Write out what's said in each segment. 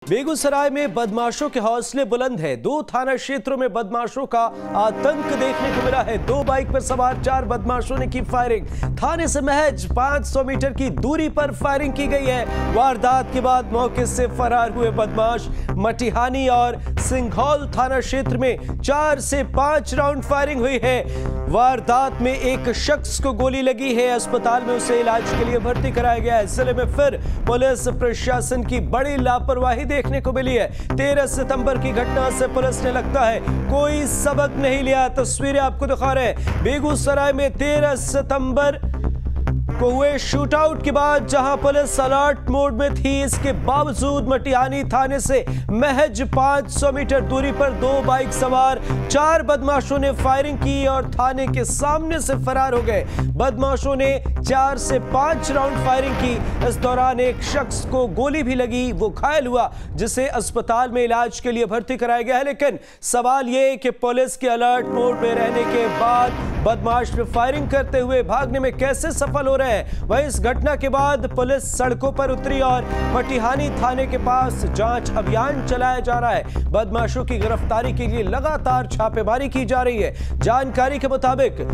बेगूसराय में बदमाशों के हौसले बुलंद है। 2 थाना क्षेत्रों में बदमाशों का आतंक देखने को मिला है। 2 बाइक पर सवार 4 बदमाशों ने की फायरिंग। थाने से महज 500 मीटर की दूरी पर फायरिंग की गई है। वारदात के बाद मौके से फरार हुए बदमाश। मटिहानी और सिंघौल थाना क्षेत्र में 4 से 5 राउंड फायरिंग हुई है। वारदात में एक शख्स को गोली लगी है। अस्पताल में उसे इलाज के लिए भर्ती कराया गया है। जिले में फिर पुलिस प्रशासन की बड़ी लापरवाही देखने को मिली है। 13 सितंबर की घटना से पुलिस ने लगता है कोई सबक नहीं लिया। तस्वीरें आपको दिखा रहे हैं। बेगूसराय में 13 सितंबर को हुए शूटआउट के बाद जहां पुलिस अलर्ट मोड में थी, इसके बावजूद मटिहानी थाने से महज 500 मीटर दूरी पर 2 बाइक सवार 4 बदमाशों ने फायरिंग की और थाने के सामने से फरार हो गए। बदमाशों ने 4 से 5 राउंड फायरिंग की। इस दौरान एक शख्स को गोली भी लगी, वो घायल हुआ, जिसे अस्पताल में इलाज के लिए भर्ती कराया गया है। लेकिन सवाल यह कि पुलिस के अलर्ट मोड में रहने के बाद बदमाश फायरिंग करते हुए भागने में कैसे सफल हो रहे हैं। वहीं इस घटना के बाद पुलिस सड़कों पर उतरी और मटिहानी थाने के पास जांच अभियान चलाया जा रहा है। बदमाशों की गिरफ्तारी के लिए लगातार छापेमारी की जा रही है। जानकारी के मुताबिक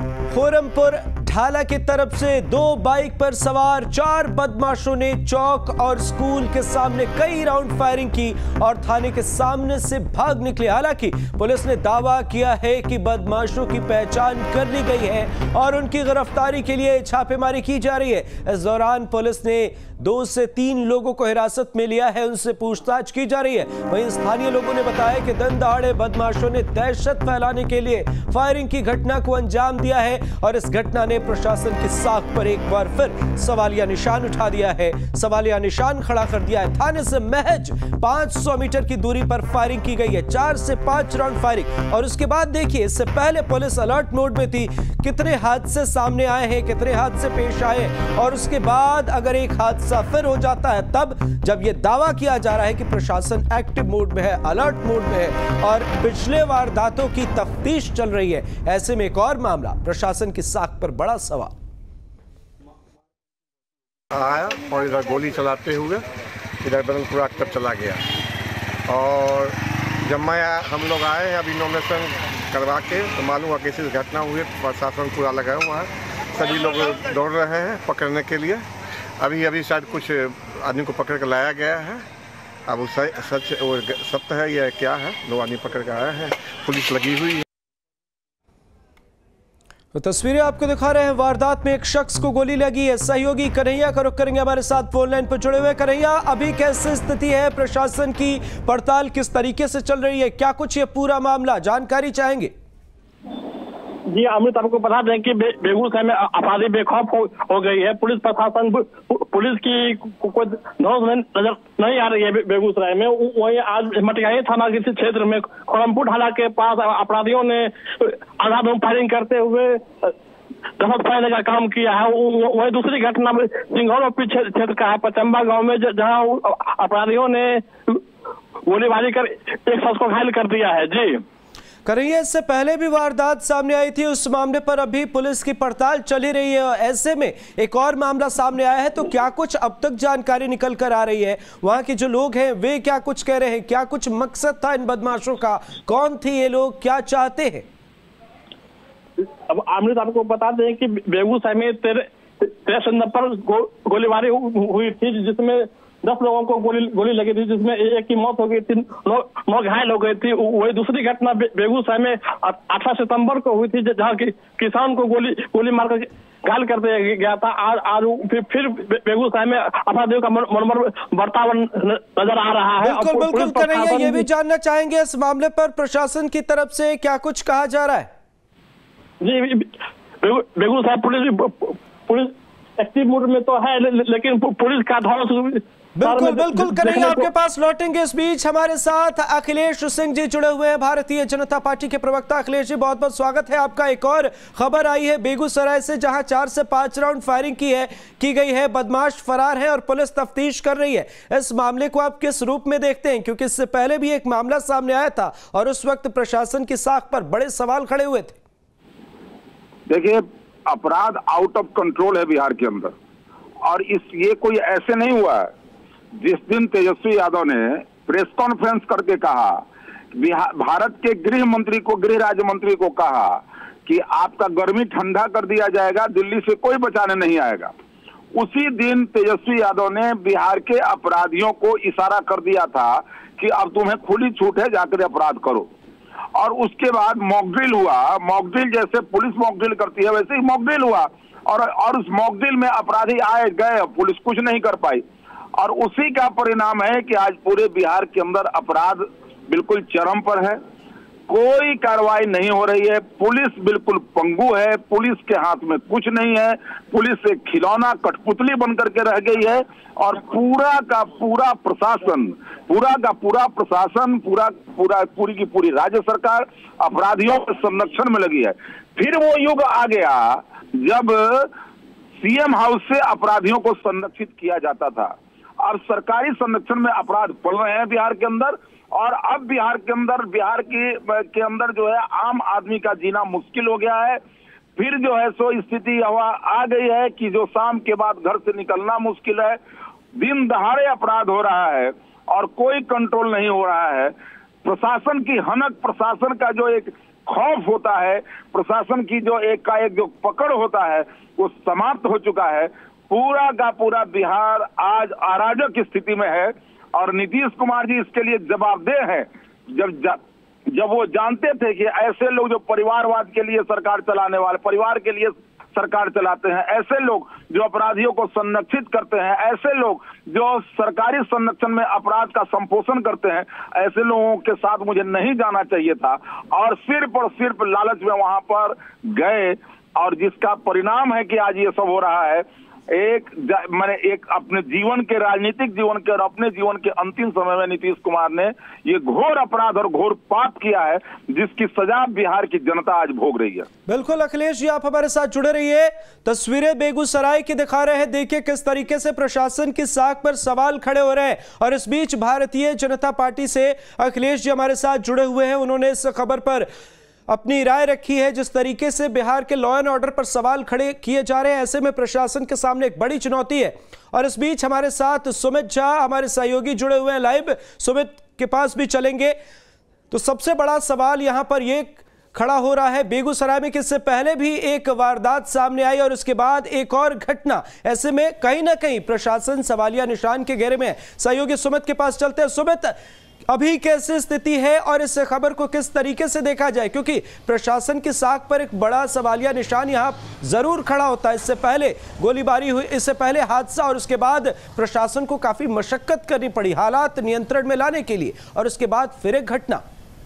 खोरमपुर ढाला की तरफ से 2 बाइक पर सवार 4 बदमाशों ने चौक और स्कूल के सामने कई राउंड फायरिंग की और थाने के सामने से भाग निकले। हालांकि पुलिस ने दावा किया है कि बदमाशों की पहचान कर ली गई है और उनकी गिरफ्तारी के लिए छापेमारी की जा रही है। इस दौरान पुलिस ने 2 से 3 लोगों को हिरासत में लिया है, उनसे पूछताछ की जा रही है। वहीं स्थानीय लोगों ने बताया कि दिन दहाड़े बदमाशों ने दहशत फैलाने के लिए फायरिंग की घटना को अंजाम दिया है और इस घटना ने प्रशासन की साख पर एक बार फिर सवालिया निशान उठा दिया है, सवालिया निशान खड़ा कर दिया है। थाने से महज 500 मीटर की दूरी पर फायरिंग की गई है, 4 से 5 राउंड फायरिंग। और उसके बाद देखिए, इससे पहले पुलिस अलर्ट मोड में थी। कितने हादसे सामने आए हैं, कितने हादसे पेश आए, और उसके बाद अगर एक हादसा फिर हो जाता है तब जब यह दावा किया जा रहा है कि प्रशासन एक्टिव मोड में है, अलर्ट मोड में है और पिछले वारदातों की तफ्तीश चल रही है, ऐसे में एक और मामला प्रशासन की साख पर बड़ा सवाल आया और इधर गोली चलाते हुए इधर बदनपुरा की तरफ चला गया। और जब हम लोग आए हैं अभी नॉमिनेशन करवा के तो मालूम हुआ कैसी घटना हुई। प्रशासन पूरा लगा हुआ है, सभी लोग दौड़ रहे हैं पकड़ने के लिए। अभी शायद कुछ आदमी को पकड़ कर लाया गया है। अब वो सच सत्य है या क्या है, 2 आदमी पकड़ कर आए हैं, पुलिस लगी हुई है। तो तस्वीरें आपको दिखा रहे हैं। वारदात में एक शख्स को गोली लगी है। सहयोगी कन्हैया का रुख करेंगे, हमारे साथ फोन लाइन पर जुड़े हुए। कन्हैया, अभी कैसी स्थिति है, प्रशासन की पड़ताल किस तरीके से चल रही है, क्या कुछ ये पूरा मामला जानकारी चाहेंगे? जी अमृत, आपको बता दें कि बेगूसराय में अपराधी बेखौफ हो गई है। पुलिस प्रशासन, पुलिस की कोई धौंस नजर नहीं आ रही है बेगूसराय में। वहीं आज मटिहानी थाना के क्षेत्र में खोरमपुर ढाला के पास अपराधियों ने अंधाधुंध फायरिंग करते हुए दहशत फैलाने का काम किया है। वही दूसरी घटना सिंघौल क्षेत्र का है, पचम्बा गांव में, जहां अपराधियों ने गोलीबारी कर एक शख्स को घायल कर दिया है। जी कन्हैया, इससे पहले भी वारदात सामने आई थी, उस मामले पर अभी पुलिस की पड़ताल चली रही है। ऐसे में एक और मामला सामने आया है, तो क्या कुछ अब तक जानकारी निकल कर आ रही है? वहां के जो लोग हैं वे क्या कुछ कह रहे हैं, क्या कुछ मकसद था इन बदमाशों का, कौन थे ये लोग, क्या चाहते हैं? अब अमृत, आपको बता दें कि बेगूसराय में 13 सितंबर पर गोलीबारी हुई थी, जिसमें 10 लोगों को गोली लगी थी, जिसमें एक की मौत हो गई थी, 9 घायल हो गई थी। वही दूसरी घटना बेगूसराय में 18 सितंबर को हुई थी, जहां किसान को गोली मारकर घायल कर दिया गया था। आज फिर बेगूसराय में अपराधियों का मनोबल बर्ताव नजर आ रहा है। बिल्कुल कन्हैया, ये भी जानना चाहेंगे इस मामले पर प्रशासन की तरफ से क्या कुछ कहा जा रहा है? जी, बेगूसराय पुलिस एक्टिव मोड में तो है, लेकिन पुलिस का धौंस बिल्कुल कन्हैया, आपके पास लौटेंगे। इस बीच हमारे साथ अखिलेश सिंह जी जुड़े हुए हैं, भारतीय जनता पार्टी के प्रवक्ता। अखिलेश जी, बहुत बहुत स्वागत है आपका। एक और खबर आई है बेगूसराय से, जहां 4 से 5 राउंड फायरिंग की गई है, बदमाश फरार है और पुलिस तफ्तीश कर रही है। इस मामले को आप किस रूप में देखते हैं, क्योंकि इससे पहले भी एक मामला सामने आया था और उस वक्त प्रशासन की साख पर बड़े सवाल खड़े हुए थे? देखिए, अपराध आउट ऑफ कंट्रोल है बिहार के अंदर, और ये कोई ऐसे नहीं हुआ है जिस दिन तेजस्वी यादव ने प्रेस कॉन्फ्रेंस करके कहा, भारत के गृह मंत्री को, गृह राज्य मंत्री को कहा कि आपका गर्मी ठंडा कर दिया जाएगा, दिल्ली से कोई बचाने नहीं आएगा, उसी दिन तेजस्वी यादव ने बिहार के अपराधियों को इशारा कर दिया था कि अब तुम्हें खुली छूट है, जाकर अपराध करो। और उसके बाद मॉकड्रिल हुआ। मॉकड्रिल जैसे पुलिस मॉकड्रिल करती है वैसे ही मॉकड्रिल हुआ, और उस मॉकड्रिल में अपराधी आए गए, पुलिस कुछ नहीं कर पाई। और उसी का परिणाम है कि आज पूरे बिहार के अंदर अपराध बिल्कुल चरम पर है, कोई कार्रवाई नहीं हो रही है, पुलिस बिल्कुल पंगु है, पुलिस के हाथ में कुछ नहीं है, पुलिस एक खिलौना कठपुतली बनकर के रह गई है। और पूरा का पूरा प्रशासन, पूरी की पूरी राज्य सरकार अपराधियों के संरक्षण में लगी है। फिर वो युग आ गया जब सीएम हाउस से अपराधियों को संरक्षित किया जाता था। अब सरकारी संरक्षण में अपराध पल रहे हैं बिहार के अंदर, और अब बिहार के अंदर जो है आम आदमी का जीना मुश्किल हो गया है। फिर जो है सो स्थिति आ गई है कि जो शाम के बाद घर से निकलना मुश्किल है, दिन दहाड़े अपराध हो रहा है और कोई कंट्रोल नहीं हो रहा है। प्रशासन की हनक, प्रशासन का जो एक खौफ होता है, प्रशासन की जो एक का एक जो पकड़ होता है, वो समाप्त हो चुका है। पूरा का पूरा बिहार आज अराजक की स्थिति में है, और नीतीश कुमार जी इसके लिए जवाबदेह हैं। जब वो जानते थे कि ऐसे लोग जो परिवारवाद के लिए सरकार चलाने वाले, परिवार के लिए सरकार चलाते हैं, ऐसे लोग जो अपराधियों को संरक्षित करते हैं, ऐसे लोग जो सरकारी संरक्षण में अपराध का संपोषण करते हैं, ऐसे लोगों के साथ मुझे नहीं जाना चाहिए था। और सिर्फ और सिर्फ लालच में वहां पर गए, और जिसका परिणाम है कि आज ये सब हो रहा है। एक अपने जीवन के, राजनीतिक जीवन के और अपने जीवन के अंतिम समय में नीतीश कुमार ने ये घोर अपराध और घोर पाप किया है, जिसकी सजा बिहार की जनता आज भोग रही है। बिल्कुल अखिलेश जी, आप हमारे साथ जुड़े रहिए। तस्वीरें बेगूसराय की दिखा रहे हैं, देखिए किस तरीके से प्रशासन की साख पर सवाल खड़े हो रहे हैं। और इस बीच भारतीय जनता पार्टी से अखिलेश जी हमारे साथ जुड़े हुए हैं, उन्होंने इस खबर पर अपनी राय रखी है। जिस तरीके से बिहार के लॉ एंड ऑर्डर पर सवाल खड़े किए जा रहे हैं, ऐसे में प्रशासन के सामने एक बड़ी चुनौती है। और इस बीच हमारे साथ सुमित झा, हमारे सहयोगी, जुड़े हुए हैं लाइव। सुमित के पास भी चलेंगे। तो सबसे बड़ा सवाल यहां पर यह खड़ा हो रहा है बेगूसराय में कि इससे पहले भी एक वारदात सामने आई और उसके बाद एक और घटना। ऐसे में कहीं ना कहीं प्रशासन सवालिया निशान के घेरे में है। सहयोगी सुमित के पास चलते हैं। सुमित, अभी कैसी स्थिति है और इस खबर को किस तरीके से देखा जाए, क्योंकि प्रशासन की साख पर एक बड़ा सवालिया निशान यहां जरूर खड़ा होता है। इससे पहले गोलीबारी हुई, इससे पहले हादसा, और उसके बाद प्रशासन को काफी मशक्कत करनी पड़ी हालात नियंत्रण में लाने के लिए, और उसके बाद फिर एक घटना।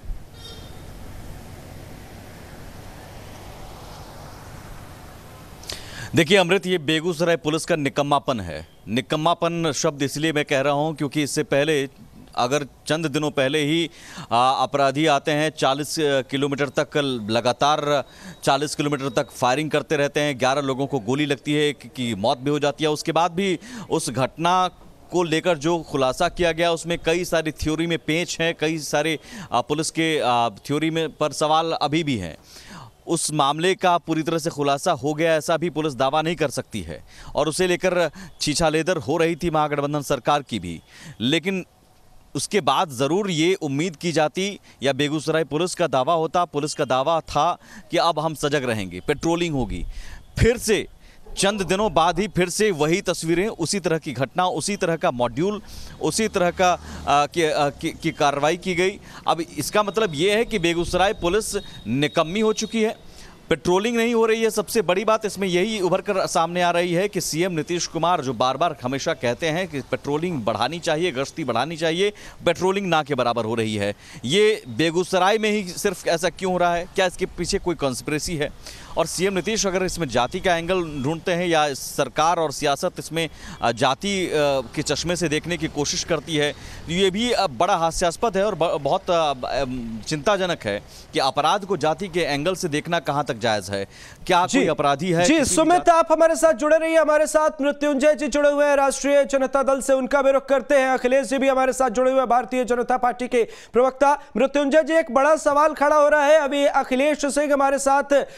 देखिए अमृत, ये बेगूसराय पुलिस का निकम्मापन है। निकम्मापन शब्द इसलिए मैं कह रहा हूं क्योंकि इससे पहले, अगर चंद दिनों पहले ही अपराधी आते हैं, 40 किलोमीटर तक लगातार 40 किलोमीटर तक फायरिंग करते रहते हैं, 11 लोगों को गोली लगती है कि मौत भी हो जाती है। उसके बाद भी उस घटना को लेकर जो खुलासा किया गया उसमें कई सारी थ्योरी में पेंच हैं, कई सारे पुलिस के थ्योरी में पर सवाल अभी भी हैं। उस मामले का पूरी तरह से खुलासा हो गया ऐसा भी पुलिस दावा नहीं कर सकती है, और उसे लेकर छीछालेदर हो रही थी महागठबंधन सरकार की भी। लेकिन उसके बाद ज़रूर ये उम्मीद की जाती, या बेगूसराय पुलिस का दावा होता, पुलिस का दावा था कि अब हम सजग रहेंगे, पेट्रोलिंग होगी। फिर से चंद दिनों बाद ही फिर से वही तस्वीरें, उसी तरह की घटना, उसी तरह का मॉड्यूल, उसी तरह का की कार्रवाई की गई। अब इसका मतलब ये है कि बेगूसराय पुलिस निकम्मी हो चुकी है, पेट्रोलिंग नहीं हो रही है। सबसे बड़ी बात इसमें यही उभर कर सामने आ रही है कि सीएम नीतीश कुमार जो बार बार हमेशा कहते हैं कि पेट्रोलिंग बढ़ानी चाहिए, गश्ती बढ़ानी चाहिए, पेट्रोलिंग ना के बराबर हो रही है। ये बेगूसराय में ही सिर्फ ऐसा क्यों हो रहा है? क्या इसके पीछे कोई कॉन्स्पिरेसी है? और सीएम नीतीश अगर इसमें जाति का एंगल ढूंढते हैं, या सरकार और सियासत इसमें जाति के चश्मे से देखने की कोशिश करती है, ये भी बड़ा हास्यास्पद है और बहुत चिंताजनक है कि अपराध को जाति के एंगल से देखना कहाँ तक जायज़ है। क्या कोई अपराधी है? जी सुमित, आप हमारे साथ जुड़े रहिए। हमारे साथ मृत्युंजय जी जुड़े हुए हैं राष्ट्रीय जनता दल से, उनका भी रुख करते हैं। अखिलेश जी भी हमारे साथ जुड़े हुए हैं, भारतीय जनता पार्टी के प्रवक्ता। मृत्युंजय जी, एक बड़ा सवाल खड़ा हो रहा है। अभी अखिलेश सिंह हमारे साथ बीजेपी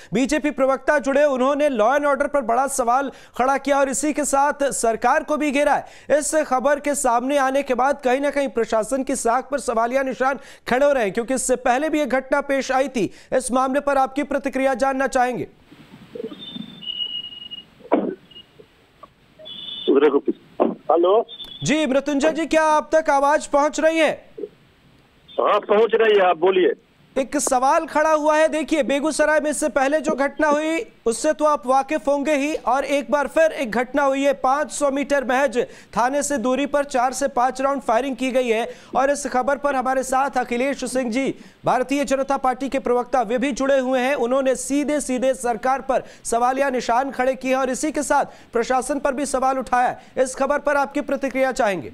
बीजेपी प्रवक्ता जुड़े, उन्होंने लॉ एंड ऑर्डर पर बड़ा सवाल खड़ा किया और इसी के साथ सरकार को भी घेरा है। इस खबर के सामने आने के बाद कहीं ना कहीं प्रशासन की साख पर सवालिया निशान खड़े हो रहे हैं, क्योंकि इससे पहले भी एक घटना पेश आई थी। इस मामले पर आपकी प्रतिक्रिया जानना चाहेंगे। हेलो जी मृत्युंजय जी, क्या आप तक आवाज पहुंच रही है? हाँ पहुंच रही है, आप बोलिए। एक सवाल खड़ा हुआ है। देखिए, बेगूसराय में इससे पहले जो घटना हुई उससे तो आप वाकिफ होंगे ही, और एक बार फिर एक घटना हुई है। 500 मीटर महज थाने से दूरी पर 4 से 5 राउंड फायरिंग की गई है। और इस खबर पर हमारे साथ अखिलेश सिंह जी, भारतीय जनता पार्टी के प्रवक्ता, वे भी जुड़े हुए हैं। उन्होंने सीधे सीधे सरकार पर सवालिया निशान खड़े किए और इसी के साथ प्रशासन पर भी सवाल उठाया। इस खबर पर आपकी प्रतिक्रिया चाहेंगे।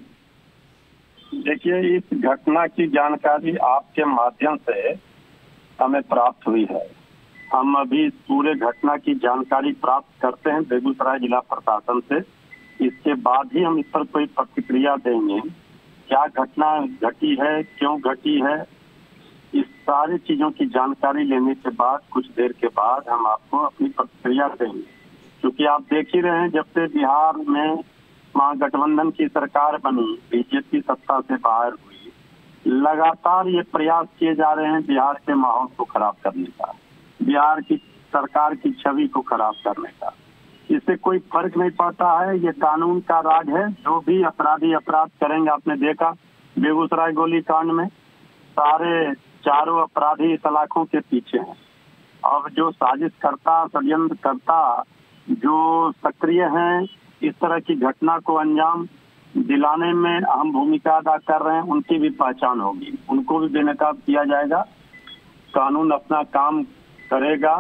देखिए, इस घटना की जानकारी आपके माध्यम से हमें प्राप्त हुई है। हम अभी पूरे घटना की जानकारी प्राप्त करते हैं बेगूसराय जिला प्रशासन से। इसके बाद ही हम इस पर कोई प्रतिक्रिया देंगे। क्या घटना घटी है, क्यों घटी है, इस सारी चीजों की जानकारी लेने के बाद कुछ देर के बाद हम आपको अपनी प्रतिक्रिया देंगे। क्योंकि आप देख ही रहे हैं, जब से बिहार में महागठबंधन की सरकार बनी, बीजेपी सत्ता से बाहर हुई, लगातार ये प्रयास किए जा रहे हैं बिहार के माहौल को खराब करने का, बिहार की सरकार की छवि को खराब करने का। इससे कोई फर्क नहीं पड़ता है। ये कानून का राज है। जो भी अपराधी अपराध करेंगे, आपने देखा बेगूसराय गोलीकांड में सारे चारों अपराधी सलाखों के पीछे हैं। अब जो साजिश करता, षड्यंत्र करता, जो सक्रिय हैं, इस तरह की घटना को अंजाम दिलाने में अहम भूमिका अदा कर रहे हैं, उनकी भी पहचान होगी, उनको भी बेनकाब किया जाएगा। कानून अपना काम करेगा।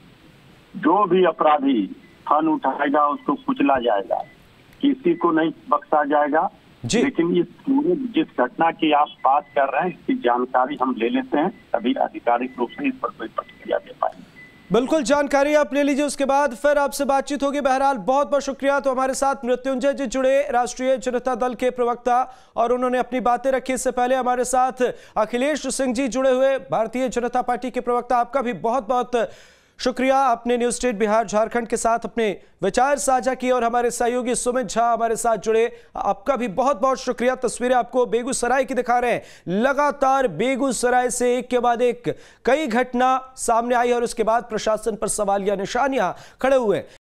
जो भी अपराधी फन उठाएगा उसको कुचला जाएगा, किसी को नहीं बख्शा जाएगा। लेकिन इस पूरे जिस घटना की आप बात कर रहे हैं, इसकी जानकारी हम ले लेते हैं, तभी आधिकारिक रूप से इस पर कोई प्रतिक्रिया दे पाएंगे। बिल्कुल, जानकारी आप ले लीजिए, उसके बाद फिर आपसे बातचीत होगी। बहरहाल बहुत बहुत शुक्रिया। तो हमारे साथ मृत्युंजय जी जुड़े, राष्ट्रीय जनता दल के प्रवक्ता, और उन्होंने अपनी बातें रखी। इससे पहले हमारे साथ अखिलेश सिंह जी जुड़े हुए, भारतीय जनता पार्टी के प्रवक्ता। आपका भी बहुत बहुत शुक्रिया, आपने न्यूज स्टेट बिहार झारखंड के साथ अपने विचार साझा किए। और हमारे सहयोगी सुमित झा हमारे साथ जुड़े, आपका भी बहुत बहुत शुक्रिया। तस्वीरें आपको बेगूसराय की दिखा रहे हैं। लगातार बेगूसराय से एक के बाद एक कई घटना सामने आई और उसके बाद प्रशासन पर सवालिया निशानियां खड़े हुए।